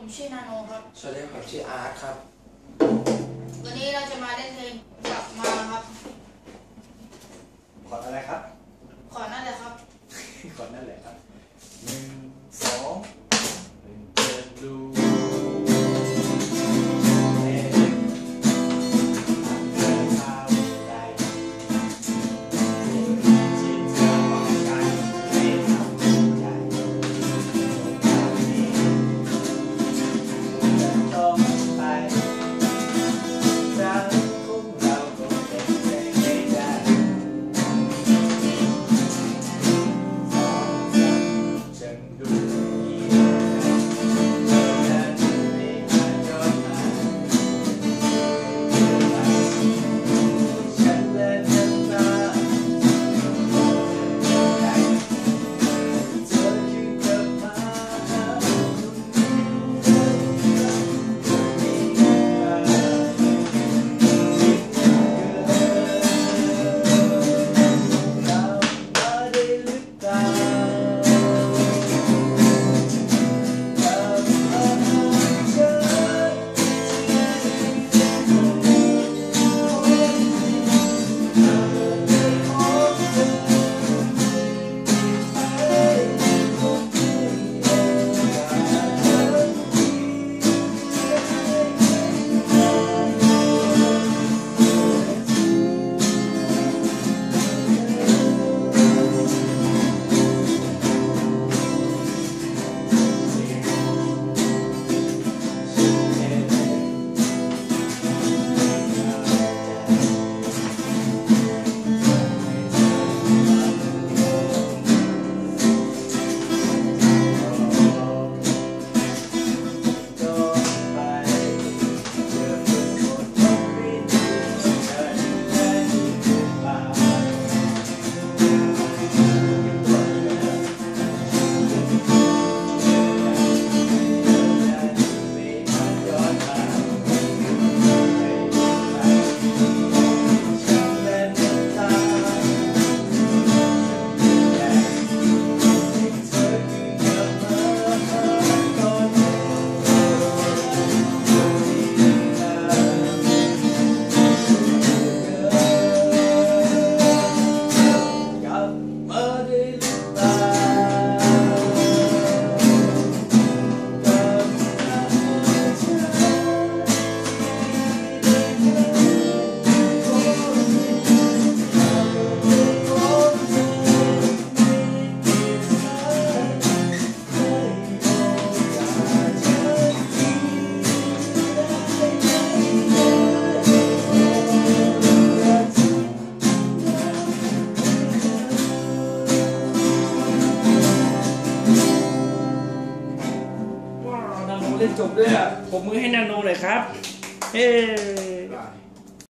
ผมชื่อนาโนครับสวัสดีครับชื่ออาร์ตครับวันนี้เราจะมาเล่นเพลงกลับมาครับขออะไรครับขอนั่นแหละครับขอนั่นแหละครับ1 2 1เปิดดูนาโนเล่นจบด้วยอ่ะผมมือให้นาโนเลยครับเฮ้